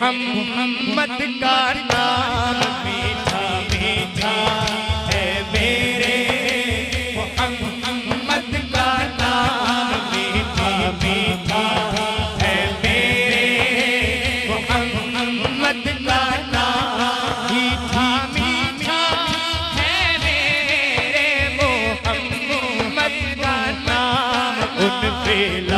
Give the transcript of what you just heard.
मोहम्मद का नाम मीठा मीठा है मेरे मोहम्मद का नाम मीठा मीठा है मेरे मोहम्मद का नाम मीठा मीठा है मेरे मोहम्मद का नाम उन पे